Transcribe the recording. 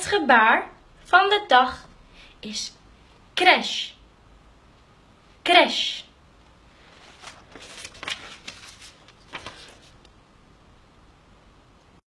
Het gebaar van de dag is crèche. Crèche.